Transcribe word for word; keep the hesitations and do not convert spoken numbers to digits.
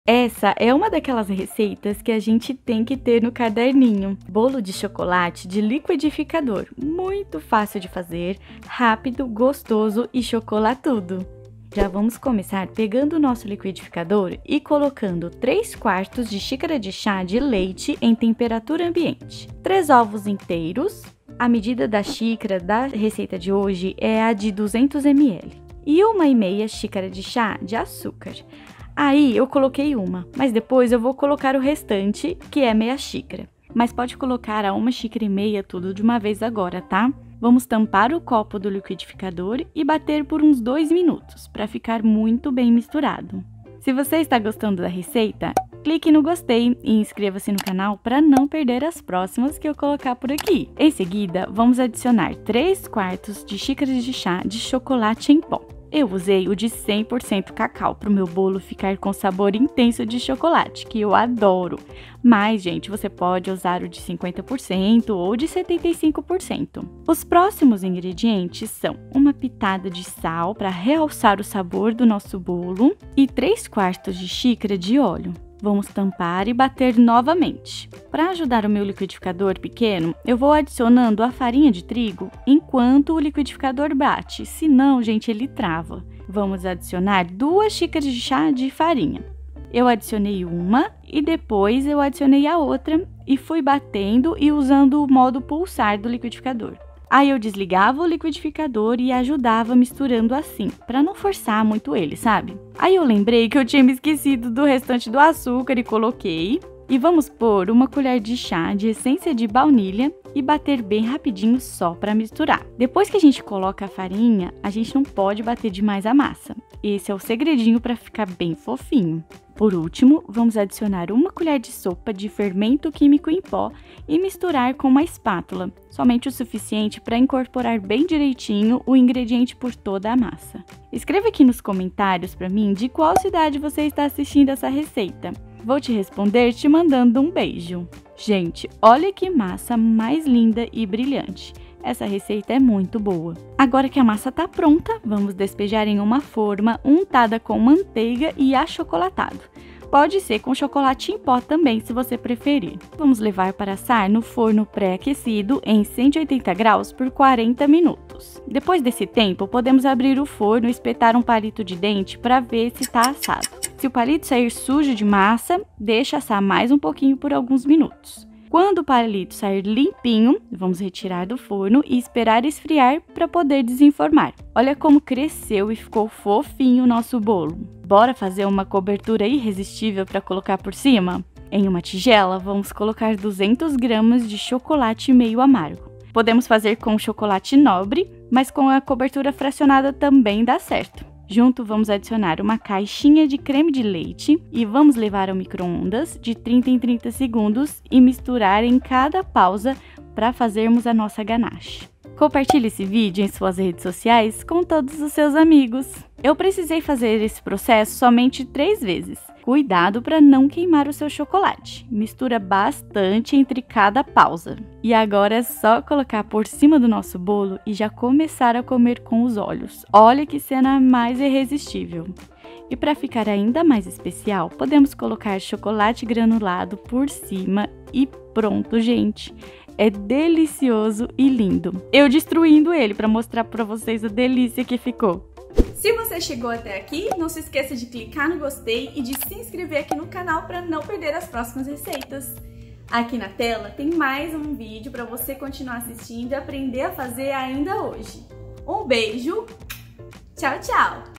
Essa é uma daquelas receitas que a gente tem que ter no caderninho. Bolo de chocolate de liquidificador, muito fácil de fazer, rápido, gostoso e chocolatudo. Já vamos começar pegando o nosso liquidificador e colocando três quartos de xícara de chá de leite em temperatura ambiente, três ovos inteiros, a medida da xícara da receita de hoje é a de duzentos mililitros, e uma e meia xícara de chá de açúcar. Aí eu coloquei uma, mas depois eu vou colocar o restante, que é meia xícara. Mas pode colocar a uma xícara e meia tudo de uma vez agora, tá? Vamos tampar o copo do liquidificador e bater por uns dois minutos, para ficar muito bem misturado. Se você está gostando da receita, clique no gostei e inscreva-se no canal para não perder as próximas que eu colocar por aqui. Em seguida, vamos adicionar três quartos de xícaras de chá de chocolate em pó. Eu usei o de cem por cento cacau para o meu bolo ficar com sabor intenso de chocolate, que eu adoro. Mas, gente, você pode usar o de cinquenta por cento ou de setenta e cinco por cento. Os próximos ingredientes são uma pitada de sal para realçar o sabor do nosso bolo e três quartos de xícara de óleo. Vamos tampar e bater novamente. Para ajudar o meu liquidificador pequeno, eu vou adicionando a farinha de trigo enquanto o liquidificador bate, senão, gente, ele trava. Vamos adicionar duas xícaras de chá de farinha. Eu adicionei uma e depois eu adicionei a outra e fui batendo e usando o modo pulsar do liquidificador. Aí eu desligava o liquidificador e ajudava misturando assim, para não forçar muito ele, sabe? Aí eu lembrei que eu tinha me esquecido do restante do açúcar e coloquei. E vamos pôr uma colher de chá de essência de baunilha e bater bem rapidinho só para misturar. Depois que a gente coloca a farinha, a gente não pode bater demais a massa. Esse é o segredinho para ficar bem fofinho. Por último, vamos adicionar uma colher de sopa de fermento químico em pó e misturar com uma espátula, somente o suficiente para incorporar bem direitinho o ingrediente por toda a massa. Escreva aqui nos comentários para mim de qual cidade você está assistindo essa receita. Vou te responder te mandando um beijo. Gente, olha que massa mais linda e brilhante. Essa receita é muito boa. Agora que a massa está pronta, vamos despejar em uma forma untada com manteiga e achocolatado. Pode ser com chocolate em pó também, se você preferir. Vamos levar para assar no forno pré-aquecido em cento e oitenta graus por quarenta minutos. Depois desse tempo, podemos abrir o forno e espetar um palito de dente para ver se está assado. Se o palito sair sujo de massa, deixa assar mais um pouquinho por alguns minutos. Quando o palito sair limpinho, vamos retirar do forno e esperar esfriar para poder desenformar. Olha como cresceu e ficou fofinho o nosso bolo. Bora fazer uma cobertura irresistível para colocar por cima? Em uma tigela, vamos colocar duzentas gramas de chocolate meio amargo. Podemos fazer com chocolate nobre, mas com a cobertura fracionada também dá certo. Junto, vamos adicionar uma caixinha de creme de leite e vamos levar ao micro-ondas de trinta em trinta segundos e misturar em cada pausa para fazermos a nossa ganache. Compartilhe esse vídeo em suas redes sociais com todos os seus amigos. Eu precisei fazer esse processo somente três vezes. Cuidado para não queimar o seu chocolate. Mistura bastante entre cada pausa. E agora é só colocar por cima do nosso bolo e já começar a comer com os olhos. Olha que cena mais irresistível. E para ficar ainda mais especial, podemos colocar chocolate granulado por cima e pronto, gente. É delicioso e lindo. Eu destruindo ele para mostrar para vocês a delícia que ficou. Se você chegou até aqui, não se esqueça de clicar no gostei e de se inscrever aqui no canal para não perder as próximas receitas. Aqui na tela tem mais um vídeo para você continuar assistindo e aprender a fazer ainda hoje. Um beijo, tchau, tchau!